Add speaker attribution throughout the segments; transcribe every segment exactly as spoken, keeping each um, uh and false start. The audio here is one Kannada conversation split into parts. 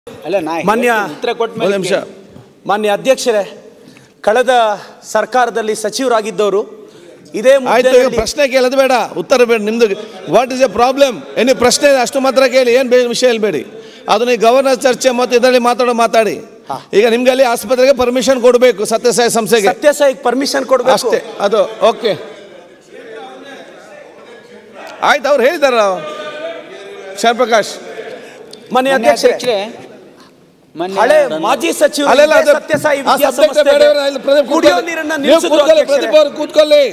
Speaker 1: ಅಲ್ಲ ನಾ
Speaker 2: ಮಾನ್ಯ
Speaker 1: ಉತ್ತರ ಕೊಟ್ಟ ಮೇಲೆ
Speaker 2: ನಿಮಿಷ ಮಾನ್ಯ ಅಧ್ಯಕ್ಷರೇ, ಕಳೆದ ಸರ್ಕಾರದಲ್ಲಿ ಸಚಿವರಾಗಿದ್ದವರು ಇದೇ
Speaker 3: ಆಯ್ತು. ಈಗ ಪ್ರಶ್ನೆ ಕೇಳೋದು ಬೇಡ, ಉತ್ತರ ಬೇಡ ನಿಮ್ದು. What is a problem? ಏನೇ ಪ್ರಶ್ನೆ ಅಷ್ಟು ಮಾತ್ರ ಕೇಳಿ, ಏನು ಬೇರೆ ವಿಷಯ ಹೇಳ್ಬೇಡಿ. ಅದನ್ನ ಗವರ್ನರ್ ಚರ್ಚೆ ಮತ್ತು ಇದರಲ್ಲಿ ಮಾತಾಡೋ ಮಾತಾಡಿ. ಈಗ ನಿಮ್ಗೆ ಅಲ್ಲಿ ಆಸ್ಪತ್ರೆಗೆ ಪರ್ಮಿಷನ್ ಕೊಡಬೇಕು, ಸತ್ಯಸಾಯಿ ಸಂಸ್ಥೆಗೆ
Speaker 2: ಸತ್ಯಸಾಯಿ ಪರ್ಮಿಷನ್ ಕೊಡಬೇಕು
Speaker 3: ಅಷ್ಟೇ. ಅದು ಓಕೆ ಆಯ್ತು, ಅವ್ರು ಹೇಳಿದಾರ ಶರಪ್ರಕಾಶ್.
Speaker 2: ಮಾನ್ಯ ಅಧ್ಯಕ್ಷರೇ, ಹಳೆ ಮಾಜಿ ಸಚಿವರು ಸತ್ಯಸಾಯಿ ಕುಡಿಯೋ ನೀರನ್ನ ನಿಲ್ಲಿಸಿದ್ರು.
Speaker 3: ಕೂತ್ಕೊಳ್ಳಿ.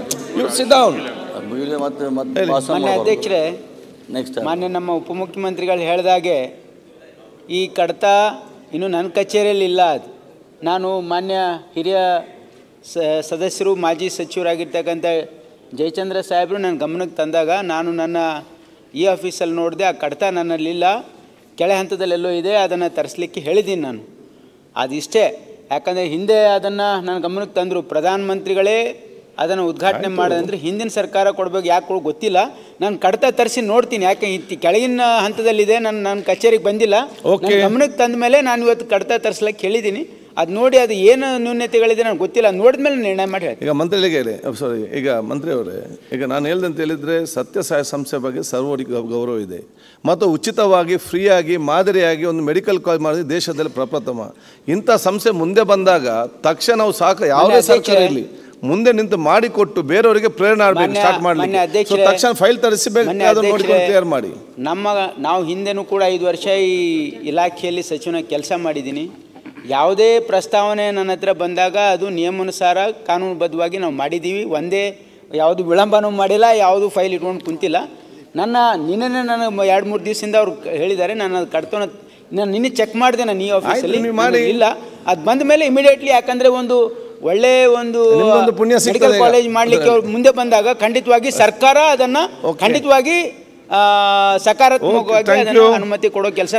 Speaker 1: ಮಾನ್ಯ ಅಧ್ಯಕ್ಷರೇ, ಮಾನ್ಯ ನಮ್ಮ ಉಪಮುಖ್ಯಮಂತ್ರಿಗಳು ಹೇಳಿದಾಗೆ ಈ ಕಡತ ಇನ್ನು ನನ್ನ ಕಚೇರಿಯಲ್ಲಿ ಇಲ್ಲ. ಅದು ನಾನು ಮಾನ್ಯ ಹಿರಿಯ ಸದಸ್ಯರು ಮಾಜಿ ಸಚಿವರಾಗಿರ್ತಕ್ಕಂಥ ಜಯಚಂದ್ರ ಸಾಹೇಬರು ನನ್ನ ಗಮನಕ್ಕೆ ತಂದಾಗ ನಾನು ನನ್ನ ಈ ಆಫೀಸಲ್ಲಿ ನೋಡಿದೆ, ಆ ಕಡತ ನನ್ನಲ್ಲಿಲ್ಲ, ಕೆಳ ಹಂತದಲ್ಲೆಲ್ಲೋ ಇದೆ, ಅದನ್ನು ತರಿಸ್ಲಿಕ್ಕೆ ಹೇಳಿದ್ದೀನಿ ನಾನು. ಅದಿಷ್ಟೇ. ಯಾಕಂದರೆ ಹಿಂದೆ ಅದನ್ನು ನನ್ನ ಗಮನಕ್ಕೆ ತಂದರು, ಪ್ರಧಾನಮಂತ್ರಿಗಳೇ ಅದನ್ನು ಉದ್ಘಾಟನೆ ಮಾಡೋದಂದ್ರೆ ಹಿಂದಿನ ಸರ್ಕಾರ ಕೊಡಬೇಕು, ಯಾಕೆ ಗೊತ್ತಿಲ್ಲ. ನಾನು ಕಡತ ತರಿಸಿ ನೋಡ್ತೀನಿ, ಯಾಕೆ ಇತ್ತು ಕೆಳಗಿನ ಹಂತದಲ್ಲಿದೆ, ನನ್ನ ನನ್ನ ಕಚೇರಿಗೆ ಬಂದಿಲ್ಲ. ನನ್ನ ಗಮನಕ್ಕೆ ತಂದ ಮೇಲೆ ನಾನು ಇವತ್ತು ಕಡತ ತರಿಸ್ಲಿಕ್ಕೆ ಹೇಳಿದ್ದೀನಿ. ಅದು ನೋಡಿ ಅದು ಏನು ನ್ಯೂನ್ಯತೆಗಳಿದೆ ನನಗೆ ಗೊತ್ತಿಲ್ಲ, ನೋಡಿದ್ಮೇಲೆ ನಿರ್ಣಯ ಮಾಡಿ ಹೇಳ್ತೀನಿ.
Speaker 3: ಈಗ ಮಂತ್ರಿಗಳಿಗೆ ಹೇಳಿ, ಸಾರಿ, ಈಗ ಮಂತ್ರಿಯವರೇ, ಈಗ ನಾನು ಹೇಳ್ದಂತ ಹೇಳಿದರೆ ಸತ್ಯಸಾಯಿ ಸಂಸ್ಥೆ ಬಗ್ಗೆ ಸರ್ವರಿಗೆ ಗೌರವ ಇದೆ ಮತ್ತು ಉಚಿತವಾಗಿ ಫ್ರೀಯಾಗಿ ಮಾದರಿಯಾಗಿ ಒಂದು ಮೆಡಿಕಲ್ ಕಾಲೇಜ್ ಮಾಡಿದ ದೇಶದಲ್ಲಿ ಪ್ರಪ್ರಥಮ. ಇಂಥ ಸಂಸ್ಥೆ ಮುಂದೆ ಬಂದಾಗ ತಕ್ಷಣ ನಾವು ಸಾಕು, ಯಾವುದೇ ಸರ್ಕಾರ ಇರಲಿ ಮುಂದೆ ನಿಂತು ಮಾಡಿಕೊಟ್ಟು ಬೇರೆಯವರಿಗೆ ಪ್ರೇರಣೆ ಆಗಬೇಕು, ಸ್ಟಾರ್ಟ್ ಮಾಡಲಿಕ್ಕೆ ತಕ್ಷಣ ಫೈಲ್ ತರಿಸಬೇಕು, ನೋಡಿಕೊಂಡು ಕ್ಲಿಯರ್ ಮಾಡಿ.
Speaker 1: ನಮ್ಮ ನಾವು ಹಿಂದೆನೂ ಕೂಡ ಐದು ವರ್ಷ ಈ ಇಲಾಖೆಯಲ್ಲಿ ಸಚಿವನ ಕೆಲಸ ಮಾಡಿದ್ದೀನಿ. ಯಾವುದೇ ಪ್ರಸ್ತಾವನೆ ನನ್ನ ಹತ್ರ ಬಂದಾಗ ಅದು ನಿಯಮಾನುಸಾರ ಕಾನೂನುಬದ್ಧವಾಗಿ ನಾವು ಮಾಡಿದ್ದೀವಿ. ಒಂದೇ ಯಾವುದು ವಿಳಂಬನೂ ಮಾಡಿಲ್ಲ, ಯಾವುದು ಫೈಲ್ ಇಟ್ಕೊಂಡು ಕುಂತಿಲ್ಲ. ನನ್ನ ನಿನ್ನೆ ನಾನು ಎರಡು ಮೂರು ದಿವಸದಿಂದ ಅವ್ರು ಹೇಳಿದ್ದಾರೆ, ನಾನು ಅದು ಕಡ್ತೋನ ನಾನು ನಿನ್ನೆ ಚೆಕ್ ಮಾಡಿದೆ, ನಾನು ಈ ಆಫೀಸಲ್ಲಿ ಇಲ್ಲ. ಅದು ಬಂದ ಮೇಲೆ ಇಮಿಡಿಯೇಟ್ಲಿ, ಯಾಕಂದರೆ ಒಂದು ಒಳ್ಳೆ ಒಂದು ಮೆಡಿಕಲ್ ಕಾಲೇಜ್ ಮಾಡಲಿಕ್ಕೆ ಅವ್ರು ಮುಂದೆ ಬಂದಾಗ ಖಂಡಿತವಾಗಿ ಸರ್ಕಾರ ಅದನ್ನು ಖಂಡಿತವಾಗಿ ಸಕಾರಾತ್ಮಕವಾಗಿ ಅದನ್ನು ಅನುಮತಿ ಕೊಡೋ ಕೆಲಸ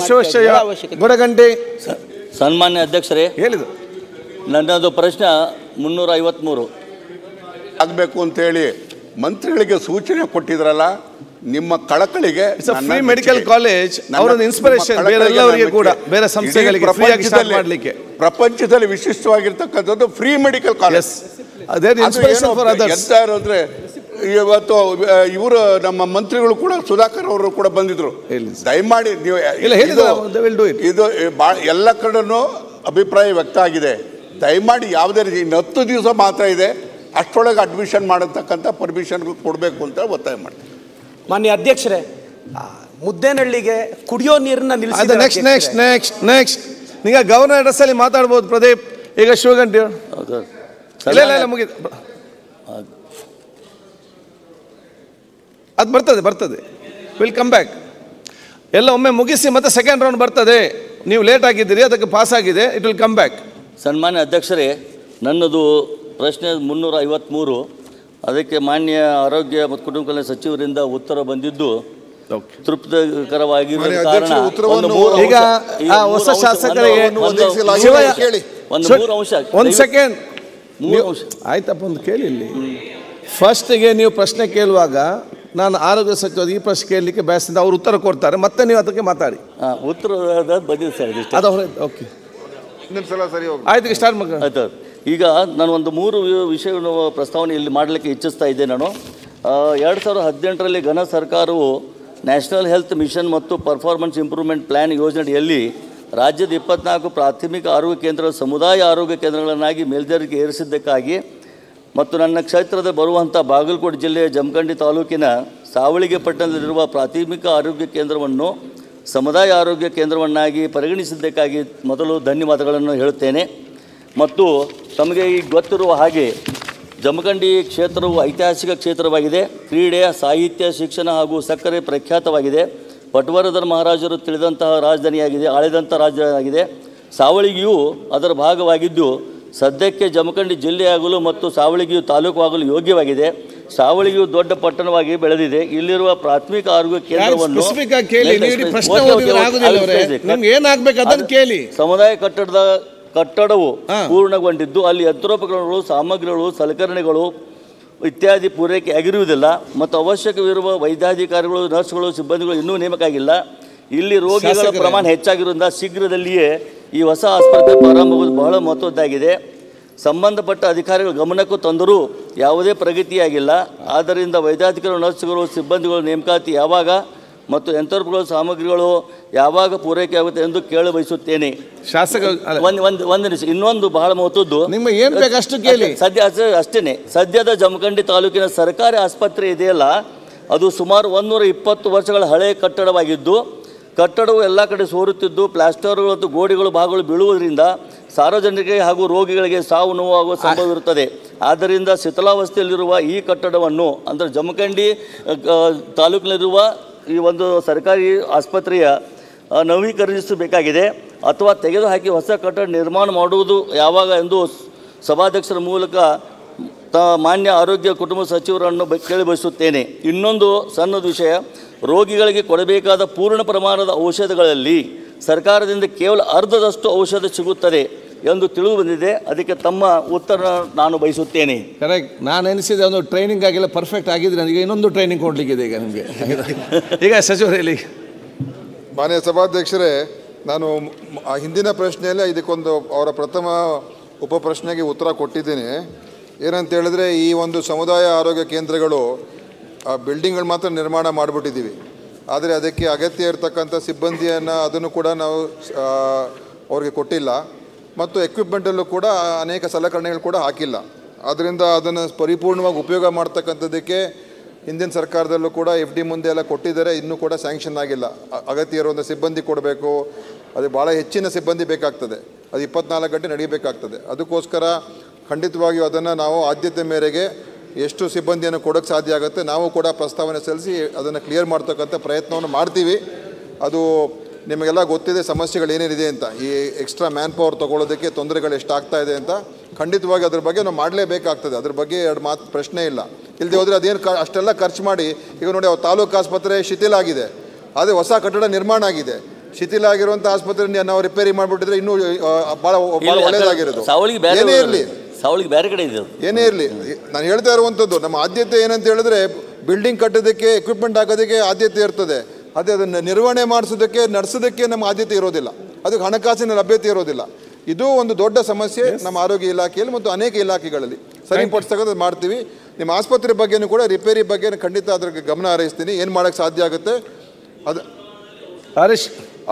Speaker 3: ನಾವು.
Speaker 4: ಸನ್ಮಾನ್ಯ ಅಧ್ಯಕ್ಷರೇ,
Speaker 3: ಹೇಳಿದ್ರು
Speaker 4: ನನ್ನದು ಪ್ರಶ್ನೆ ಮುನ್ನೂರ ಐವತ್ಮೂರು
Speaker 5: ಆಗಬೇಕು ಅಂತೇಳಿ ಮಂತ್ರಿಗಳಿಗೆ ಸೂಚನೆ ಕೊಟ್ಟಿದ್ರಲ್ಲ, ನಿಮ್ಮ ಕಳಕಳಿಗೆ
Speaker 3: ಫ್ರೀ ಮೆಡಿಕಲ್ ಕಾಲೇಜ್ ಅವರೊಂದು ಇನ್ಸ್ಪಿರೇಷನ್ ಬೇರೆಲ್ಲವರಿಗೆ ಕೂಡ, ಬೇರೆ ಸಂಸ್ಥೆಗಳಿಗೆ ಫ್ರೀಯಾಗಿ ಸ್ಟಾರ್ಟ್ ಮಾಡಲಿಕ್ಕೆ.
Speaker 5: ಪ್ರಪಂಚದಲ್ಲಿ ವಿಶಿಷ್ಟವಾಗಿರ್ತಕ್ಕಂಥದ್ದು ಫ್ರೀ ಮೆಡಿಕಲ್ ಕಾಲೇಜ್.
Speaker 3: ಅದೇ ಇನ್ಸ್ಪಿರೇಷನ್ ಫಾರ್ ಅದರ್ಸ್.
Speaker 5: ಎಂತ ಅಂದ್ರೆ ಇವತ್ತು ಇವರು ನಮ್ಮ ಮಂತ್ರಿಗಳು ಕೂಡ ಸುಧಾಕರ್ ಅವರು ಕೂಡ ಬಂದಿದ್ರು. ದಯಮಾಡಿ ನೀವು ಇದು ಭಾಳ ಎಲ್ಲ ಕಡೆನೂ ಅಭಿಪ್ರಾಯ ವ್ಯಕ್ತ ಆಗಿದೆ. ದಯಮಾಡಿ ಯಾವುದೇ ರೀತಿ ಇನ್ನು ಹತ್ತು ದಿವಸ ಮಾತ್ರ ಇದೆ, ಅಷ್ಟರೊಳಗೆ ಅಡ್ಮಿಷನ್ ಮಾಡತಕ್ಕಂಥ ಪರ್ಮಿಷನ್ ಕೊಡಬೇಕು ಅಂತ ಒತ್ತಾಯ ಮಾಡ್ತೀನಿ.
Speaker 2: ಮಾನ್ಯ ಅಧ್ಯಕ್ಷರೇ, ಮುದ್ದೇನಹಳ್ಳಿಗೆ ಕುಡಿಯೋ ನೀರನ್ನ ನಿಲ್ಲಿಸಿದ
Speaker 3: ನೆಕ್ಸ್ಟ್ ನೆಕ್ಸ್ಟ್ ನೆಕ್ಸ್ಟ್ ನೆಕ್ಸ್ಟ್ ಈಗ ಗವರ್ನರ್ ಅಡ್ರೆಸ್ ಅಲ್ಲಿ ಮಾತಾಡ್ಬೋದು ಪ್ರದೀಪ್. ಈಗ ಶಿವಗಂಟಿ ಮುಗಿದ ಅದು ಬರ್ತದೆ ಬರ್ತದೆ ವಿಲ್ ಕಮ್ ಬ್ಯಾಕ್. ಎಲ್ಲ ಒಮ್ಮೆ ಮುಗಿಸಿ ಮತ್ತೆ ಸೆಕೆಂಡ್ ರೌಂಡ್ ಬರ್ತದೆ. ನೀವು ಲೇಟ್ ಆಗಿದ್ದೀರಿ, ಅದಕ್ಕೆ ಪಾಸ್ ಆಗಿದೆ, ಇಟ್ ವಿಲ್ ಕಮ್ ಬ್ಯಾಕ್.
Speaker 4: ಸನ್ಮಾನ್ಯ ಅಧ್ಯಕ್ಷರೇ, ನನ್ನದು ಪ್ರಶ್ನೆ ಮುನ್ನೂರ ಐವತ್ತ್ಮೂರು. ಅದಕ್ಕೆ ಮಾನ್ಯ ಆರೋಗ್ಯ ಮತ್ತು ಕುಟುಂಬ ಕಲ್ಯಾಣ ಸಚಿವರಿಂದ ಉತ್ತರ ಬಂದಿದ್ದು ತೃಪ್ತಿಕರವಾಗಿರುವ ಕಾರಣ
Speaker 3: ಈಗ ಹೊಸ ಶಾಸಕರಿಗೆ
Speaker 4: ಒಂದು ಮೂರು ಅಂಶ
Speaker 3: ಒಂದು ಸೆಕೆಂಡ್ ಆಯ್ತಪ್ಪ, ಒಂದು ಕೇಳಿ. ಇಲ್ಲಿ ಫಸ್ಟಿಗೆ ನೀವು ಪ್ರಶ್ನೆ ಕೇಳುವಾಗ ನಾನು ಆರೋಗ್ಯ ಸಚಿವ ಈ ಪ್ರಶ್ನೆ ಕೇಳಲಿಕ್ಕೆ ಬಯಸಿದ ಅವ್ರು ಉತ್ತರ ಕೊಡ್ತಾರೆ, ಮತ್ತೆ ನೀವು ಅದಕ್ಕೆ ಮಾತಾಡಿ.
Speaker 4: ಉತ್ತರ ಬಂದಿದೆ ಸರ್,
Speaker 3: ಅದು ಓಕೆ ಆಯ್ತು, ಸ್ಟಾರ್ಟ್ ಮಾಡಿ.
Speaker 4: ಆಯ್ತು. ಈಗ ನಾನು ಒಂದು ಮೂರು ವಿಷಯವನ್ನು ಪ್ರಸ್ತಾವನೆ ಇಲ್ಲಿ ಮಾಡಲಿಕ್ಕೆ ಇಚ್ಛಿಸ್ತಾ ಇದ್ದೆ. ನಾನು ಎರಡು ಸಾವಿರದ ಹದಿನೆಂಟರಲ್ಲಿ ಘನ ಸರ್ಕಾರವು ನ್ಯಾಷನಲ್ ಹೆಲ್ತ್ ಮಿಷನ್ ಮತ್ತು ಪರ್ಫಾರ್ಮೆನ್ಸ್ ಇಂಪ್ರೂವ್ಮೆಂಟ್ ಪ್ಲ್ಯಾನ್ ಯೋಜನೆಯಡಿಯಲ್ಲಿ ರಾಜ್ಯದ ಇಪ್ಪತ್ನಾಲ್ಕು ಪ್ರಾಥಮಿಕ ಆರೋಗ್ಯ ಕೇಂದ್ರ ಸಮುದಾಯ ಆರೋಗ್ಯ ಕೇಂದ್ರಗಳನ್ನಾಗಿ ಮೇಲ್ದರ್ಜೆಗೆ ಏರಿಸಿದ್ದಕ್ಕಾಗಿ ಮತ್ತು ನನ್ನ ಕ್ಷೇತ್ರದ ಬರುವಂಥ ಬಾಗಲಕೋಟೆ ಜಿಲ್ಲೆಯ ಜಮಖಂಡಿ ತಾಲೂಕಿನ ಸಾವಳಿಗೆ ಪಟ್ಟಣದಲ್ಲಿರುವ ಪ್ರಾಥಮಿಕ ಆರೋಗ್ಯ ಕೇಂದ್ರವನ್ನು ಸಮುದಾಯ ಆರೋಗ್ಯ ಕೇಂದ್ರವನ್ನಾಗಿ ಪರಿಗಣಿಸಿದ್ದಕ್ಕಾಗಿ ಮೊದಲು ಧನ್ಯವಾದಗಳನ್ನು ಹೇಳುತ್ತೇನೆ. ಮತ್ತು ತಮಗೆ ಈಗ ಗೊತ್ತಿರುವ ಹಾಗೆ ಜಮಖಂಡಿ ಕ್ಷೇತ್ರವು ಐತಿಹಾಸಿಕ ಕ್ಷೇತ್ರವಾಗಿದೆ. ಕ್ರೀಡೆ, ಸಾಹಿತ್ಯ, ಶಿಕ್ಷಣ ಹಾಗೂ ಸಕ್ಕರೆ ಪ್ರಖ್ಯಾತವಾಗಿದೆ. ಪಟವರ್ಧನ ಮಹಾರಾಜರು ತಿಳಿದಂತಹ ರಾಜಧಾನಿಯಾಗಿದೆ, ಆಳಿದಂಥ ರಾಜಧಾನಿಯಾಗಿದೆ. ಸಾವಳಿಗೆಯು ಅದರ ಭಾಗವಾಗಿದ್ದು ಸದ್ಯಕ್ಕೆ ಜಮಖಂಡಿ ಜಿಲ್ಲೆಯಾಗಲು ಮತ್ತು ಸಾವಳಿಗೆಯು ತಾಲೂಕು ಯೋಗ್ಯವಾಗಿದೆ. ಸಾವಳಿಗೆಯು ದೊಡ್ಡ ಪಟ್ಟಣವಾಗಿ ಬೆಳೆದಿದೆ. ಇಲ್ಲಿರುವ ಪ್ರಾಥಮಿಕ ಆರೋಗ್ಯ ಕೇಂದ್ರವನ್ನು ಸಮುದಾಯ ಕಟ್ಟಡದ ಕಟ್ಟಡವು ಪೂರ್ಣಗೊಂಡಿದ್ದು ಅಲ್ಲಿ ಯಂತ್ರೋಪಕರಣಗಳು, ಸಾಮಗ್ರಿಗಳು, ಸಲಕರಣೆಗಳು ಇತ್ಯಾದಿ ಪೂರೈಕೆ ಆಗಿರುವುದಿಲ್ಲ ಮತ್ತು ಅವಶ್ಯಕವಿರುವ ವೈದ್ಯಾಧಿಕಾರಿಗಳು, ನರ್ಸ್ಗಳು, ಸಿಬ್ಬಂದಿಗಳು ಇನ್ನೂ ನೇಮಕ ಆಗಿಲ್ಲ. ಇಲ್ಲಿ ರೋಗಿಗಳ ಪ್ರಮಾಣ ಹೆಚ್ಚಾಗಿರೋದ್ರಿಂದ ಶೀಘ್ರದಲ್ಲಿಯೇ ಈ ಹೊಸ ಆಸ್ಪತ್ರೆ ಪ್ರಾರಂಭವಾಗುವುದು ಬಹಳ ಮಹತ್ವದ್ದಾಗಿದೆ. ಸಂಬಂಧಪಟ್ಟ ಅಧಿಕಾರಿಗಳ ಗಮನಕ್ಕೂ ತಂದರೂ ಯಾವುದೇ ಪ್ರಗತಿಯಾಗಿಲ್ಲ. ಆದ್ದರಿಂದ ವೈದ್ಯಾಧಿಕಾರಿಗಳು, ನರ್ಸ್ಗಳು, ಸಿಬ್ಬಂದಿಗಳು ನೇಮಕಾತಿ ಯಾವಾಗ ಮತ್ತು ಯಂತ್ರೋಪಕರಣ ಸಾಮಗ್ರಿಗಳು ಯಾವಾಗ ಪೂರೈಕೆ ಆಗುತ್ತೆ ಎಂದು ಕೇಳ ಬಯಸುತ್ತೇನೆ.
Speaker 3: ಶಾಸಕ
Speaker 4: ಒಂದು ಒಂದು ಒಂದು ನಿಮಿಷ, ಇನ್ನೊಂದು ಬಹಳ ಮಹತ್ವದ್ದು,
Speaker 3: ನಿಮಗೆ ಏನು ಬೇಕು ಅಷ್ಟು ಕೇಳಿ.
Speaker 4: ಸದ್ಯ ಅಷ್ಟೇ ಸದ್ಯದ ಜಮಖಂಡಿ ತಾಲೂಕಿನ ಸರ್ಕಾರಿ ಆಸ್ಪತ್ರೆ ಇದೆಯಲ್ಲ, ಅದು ಸುಮಾರು ಒಂದೂರ ಇಪ್ಪತ್ತು ವರ್ಷಗಳ ಹಳೆಯ ಕಟ್ಟಡವಾಗಿದ್ದು, ಕಟ್ಟಡವು ಎಲ್ಲ ಕಡೆ ಸೋರುತ್ತಿದ್ದು ಪ್ಲಾಸ್ಟರ್ಗಳು ಮತ್ತು ಗೋಡೆಗಳು ಭಾಗಗಳು ಬೀಳುವುದರಿಂದ ಸಾರ್ವಜನಿಕರಿಗೆ ಹಾಗೂ ರೋಗಿಗಳಿಗೆ ಸಾವು ನೋವಾಗುವ ಸಂಭವವಿರುತ್ತದೆ. ಆದ್ದರಿಂದ ಶಿಥಿಲಾವಸ್ಥೆಯಲ್ಲಿರುವ ಈ ಕಟ್ಟಡವನ್ನು ಅಂದರೆ ಜಮಖಂಡಿ ತಾಲೂಕಿನಲ್ಲಿರುವ ಈ ಒಂದು ಸರ್ಕಾರಿ ಆಸ್ಪತ್ರೆಯ ನವೀಕರಿಸಬೇಕಾಗಿದೆ ಅಥವಾ ತೆಗೆದುಹಾಕಿ ಹೊಸ ಕಟ್ಟಡ ನಿರ್ಮಾಣ ಮಾಡುವುದು ಯಾವಾಗ ಎಂದು ಸಭಾಧ್ಯಕ್ಷರ ಮೂಲಕ ತ ಮಾನ್ಯ ಆರೋಗ್ಯ ಕುಟುಂಬ ಸಚಿವರನ್ನು ಕೇಳಿ ಬಯಸುತ್ತೇನೆ. ಇನ್ನೊಂದು ಸಣ್ಣದು ವಿಷಯ, ರೋಗಿಗಳಿಗೆ ಕೊಡಬೇಕಾದ ಪೂರ್ಣ ಪ್ರಮಾಣದ ಔಷಧಗಳಲ್ಲಿ ಸರ್ಕಾರದಿಂದ ಕೇವಲ ಅರ್ಧದಷ್ಟು ಔಷಧ ಸಿಗುತ್ತದೆ ಎಂದು ತಿಳಿದು ಬಂದಿದೆ. ಅದಕ್ಕೆ ತಮ್ಮ ಉತ್ತರ ನಾನು ಬಯಸುತ್ತೇನೆ.
Speaker 3: ಕರೆಕ್ಟ್. ನಾನು ಎನಿಸಿದೆ ಒಂದು ಟ್ರೈನಿಂಗ್ ಆಗಿಲ್ಲ, ಪರ್ಫೆಕ್ಟ್ ಆಗಿದ್ರೆ ನನಗೆ ಇನ್ನೊಂದು ಟ್ರೈನಿಂಗ್ ಕೊಡಲಿಕ್ಕಿದೆ ಈಗ ನಿಮಗೆ. ಈಗ ಸಚಿವರು ಹೇಳಿ.
Speaker 6: ಮಾನ್ಯ ಸಭಾಧ್ಯಕ್ಷರೇ, ನಾನು ಹಿಂದಿನ ಪ್ರಶ್ನೆಯಲ್ಲೇ ಇದಕ್ಕೊಂದು ಅವರ ಪ್ರಥಮ ಉಪ ಪ್ರಶ್ನೆಗೆ ಉತ್ತರ ಕೊಟ್ಟಿದ್ದೀನಿ. ಏನಂತ ಹೇಳಿದ್ರೆ, ಈ ಒಂದು ಸಮುದಾಯ ಆರೋಗ್ಯ ಕೇಂದ್ರಗಳು ಬಿಲ್ಡಿಂಗ್ಗಳು ಮಾತ್ರ ನಿರ್ಮಾಣ ಮಾಡಿಬಿಟ್ಟಿದ್ದೀವಿ, ಆದರೆ ಅದಕ್ಕೆ ಅಗತ್ಯ ಇರತಕ್ಕಂಥ ಸಿಬ್ಬಂದಿಯನ್ನು ಅದನ್ನು ಕೂಡ ನಾವು ಅವ್ರಿಗೆ ಕೊಟ್ಟಿಲ್ಲ ಮತ್ತು ಎಕ್ವಿಪ್ಮೆಂಟಲ್ಲೂ ಕೂಡ ಅನೇಕ ಸಲಕರಣೆಗಳು ಕೂಡ ಹಾಕಿಲ್ಲ. ಆದ್ದರಿಂದ ಅದನ್ನು ಪರಿಪೂರ್ಣವಾಗಿ ಉಪಯೋಗ ಮಾಡ್ತಕ್ಕಂಥದ್ದಕ್ಕೆ ಹಿಂದಿನ ಸರ್ಕಾರದಲ್ಲೂ ಕೂಡ ಎಫ್ ಡಿ ಮುಂದೆ ಎಲ್ಲ ಕೊಟ್ಟಿದ್ದಾರೆ, ಇನ್ನೂ ಕೂಡ ಸ್ಯಾಂಕ್ಷನ್ ಆಗಿಲ್ಲ. ಅಗತ್ಯ ಇರುವಂಥ ಸಿಬ್ಬಂದಿ ಕೊಡಬೇಕು, ಅದು ಭಾಳ ಹೆಚ್ಚಿನ ಸಿಬ್ಬಂದಿ ಬೇಕಾಗ್ತದೆ, ಅದು ಇಪ್ಪತ್ನಾಲ್ಕು ಗಂಟೆ ನಡೀಬೇಕಾಗ್ತದೆ. ಅದಕ್ಕೋಸ್ಕರ ಖಂಡಿತವಾಗಿಯೂ ಅದನ್ನು ನಾವು ಆದ್ಯತೆ ಮೇರೆಗೆ ಎಷ್ಟು ಸಿಬ್ಬಂದಿಯನ್ನು ಕೊಡೋಕ್ಕೆ ಸಾಧ್ಯ ಆಗುತ್ತೆ ನಾವು ಕೂಡ ಪ್ರಸ್ತಾವನೆ ಸಲ್ಲಿಸಿ ಅದನ್ನು ಕ್ಲಿಯರ್ ಮಾಡ್ತಕ್ಕಂಥ ಪ್ರಯತ್ನವನ್ನು ಮಾಡ್ತೀವಿ. ಅದು ನಿಮಗೆಲ್ಲ ಗೊತ್ತಿದೆ ಸಮಸ್ಯೆಗಳು ಏನೇನಿದೆ ಅಂತ, ಈ ಎಕ್ಸ್ಟ್ರಾ ಮ್ಯಾನ್ ಪವರ್ ತೊಗೊಳ್ಳೋದಕ್ಕೆ ತೊಂದರೆಗಳು ಎಷ್ಟಾಗ್ತಾ ಇದೆ ಅಂತ. ಖಂಡಿತವಾಗಿ ಅದ್ರ ಬಗ್ಗೆ ನಾವು ಮಾಡಲೇಬೇಕಾಗ್ತದೆ, ಅದ್ರ ಬಗ್ಗೆ ಎರಡು ಮಾತು ಪ್ರಶ್ನೆ ಇಲ್ಲ. ಇಲ್ಲದೆ ಹೋದರೆ ಅದೇನು ಕ ಅಷ್ಟೆಲ್ಲ ಖರ್ಚು ಮಾಡಿ, ಈಗ ನೋಡಿ ಅವ್ರು ತಾಲೂಕು ಆಸ್ಪತ್ರೆ ಶಿಥಿಲ ಆಗಿದೆ, ಅದೇ ಹೊಸ ಕಟ್ಟಡ ನಿರ್ಮಾಣ ಆಗಿದೆ. ಶಿಥಿಲ ಆಗಿರುವಂಥ ಆಸ್ಪತ್ರೆ ನಾವು ರಿಪೇರಿ ಮಾಡಿಬಿಟ್ಟಿದ್ರೆ ಇನ್ನೂ ಭಾಳ ಭಾಳ ಒಳ್ಳೆಯದಾಗಿರೋದು. ಏನೇ ಇರಲಿ
Speaker 4: ಸಾವಳಿಗೆ ಬೇರೆ ಕಡೆ ಇದೆ,
Speaker 6: ಏನೇ ಇರಲಿ ನಾನು ಹೇಳ್ತಾ ಇರುವಂಥದ್ದು, ನಮ್ಮ ಆದ್ಯತೆ ಏನಂತ ಹೇಳಿದ್ರೆ ಬಿಲ್ಡಿಂಗ್ ಕಟ್ಟೋದಕ್ಕೆ ಎಕ್ವಿಪ್ಮೆಂಟ್ ಹಾಕೋದಕ್ಕೆ ಆದ್ಯತೆ ಇರ್ತದೆ, ಅದೇ ಅದನ್ನು ನಿರ್ವಹಣೆ ಮಾಡಿಸೋದಕ್ಕೆ ನಡೆಸೋದಕ್ಕೆ ನಮ್ಮ ಆದ್ಯತೆ ಇರೋದಿಲ್ಲ, ಅದಕ್ಕೆ ಹಣಕಾಸಿನ ಲಭ್ಯತೆ ಇರೋದಿಲ್ಲ. ಇದು ಒಂದು ದೊಡ್ಡ ಸಮಸ್ಯೆ ನಮ್ಮ ಆರೋಗ್ಯ ಇಲಾಖೆಯಲ್ಲಿ ಮತ್ತು ಅನೇಕ ಇಲಾಖೆಗಳಲ್ಲಿ. ಸರಿಪಡಿಸ್ತಕ್ಕಂಥ ಮಾಡ್ತೀವಿ. ನಿಮ್ಮ ಆಸ್ಪತ್ರೆ ಬಗ್ಗೆನೂ ಕೂಡ ರಿಪೇರಿ ಬಗ್ಗೆ ಖಂಡಿತ ಅದ್ರ ಗಮನ ಹರಿಸ್ತೀನಿ, ಏನು ಮಾಡೋಕ್ಕೆ ಸಾಧ್ಯ ಆಗುತ್ತೆ ಅದು.
Speaker 3: ಹರೀಶ್,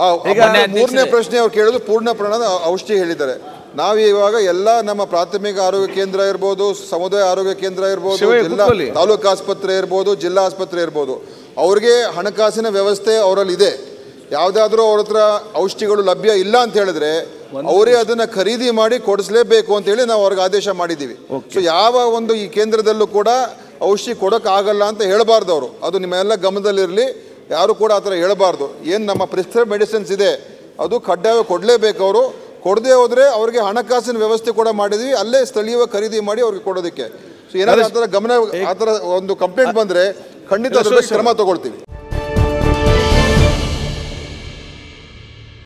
Speaker 6: ಮೂರನೇ ಪ್ರಶ್ನೆ ಅವ್ರು ಕೇಳೋದು ಪೂರ್ಣ ಪ್ರಮಾಣದ ಔಷಧಿ ಹೇಳಿದ್ದಾರೆ. ನಾವು ಇವಾಗ ಎಲ್ಲ ನಮ್ಮ ಪ್ರಾಥಮಿಕ ಆರೋಗ್ಯ ಕೇಂದ್ರ ಇರ್ಬೋದು, ಸಮುದಾಯ ಆರೋಗ್ಯ ಕೇಂದ್ರ ಇರ್ಬೋದು, ಜಿಲ್ಲಾ ತಾಲೂಕು ಆಸ್ಪತ್ರೆ ಇರ್ಬೋದು, ಜಿಲ್ಲಾ ಆಸ್ಪತ್ರೆ ಇರ್ಬೋದು, ಅವ್ರಿಗೆ ಹಣಕಾಸಿನ ವ್ಯವಸ್ಥೆ ಅವರಲ್ಲಿ ಇದೆ. ಯಾವುದಾದ್ರೂ ಅವ್ರ ಹತ್ರ ಔಷಧಿಗಳು ಲಭ್ಯ ಇಲ್ಲ ಅಂತ ಹೇಳಿದ್ರೆ ಅವರೇ ಅದನ್ನ ಖರೀದಿ ಮಾಡಿ ಕೊಡಿಸ್ಲೇಬೇಕು ಅಂತೇಳಿ ನಾವು ಅವ್ರಿಗೆ ಆದೇಶ ಮಾಡಿದ್ದೀವಿ. ಸೊ ಯಾವ ಒಂದು ಈ ಕೇಂದ್ರದಲ್ಲೂ ಕೂಡ ಔಷಧಿ ಕೊಡೋಕ್ಕಾಗಲ್ಲ ಅಂತ ಹೇಳಬಾರ್ದು ಅವರು, ಅದು ನಿಮ್ಮೆಲ್ಲ ಗಮನದಲ್ಲಿರಲಿ. ಯಾರು ಕೂಡ ಆ ಥರ ಹೇಳಬಾರ್ದು. ಏನು ನಮ್ಮ ಪ್ರಿಸ್ಕ್ರೈಬ್ ಮೆಡಿಸಿನ್ಸ್ ಇದೆ ಅದು ಕಡ್ಡಾಯ ಕೊಡಲೇಬೇಕು. ಅವರು ಕೊಡದೆ ಹೋದರೆ ಅವ್ರಿಗೆ ಹಣಕಾಸಿನ ವ್ಯವಸ್ಥೆ ಕೂಡ ಮಾಡಿದ್ವಿ, ಅಲ್ಲೇ ಸ್ಥಳೀಯವಾಗಿ ಖರೀದಿ ಮಾಡಿ ಅವ್ರಿಗೆ ಕೊಡೋದಕ್ಕೆ. ಸೊ ಏನಾದರೂ ಆ ಥರ ಗಮನ ಆ ಥರ ಒಂದು ಕಂಪ್ಲೇಂಟ್ ಬಂದರೆ ಖಂಡಿತ ಅದ್ರ ಬಗ್ಗೆ ಕ್ರಮ ತಗೊಳ್ತೀವಿ.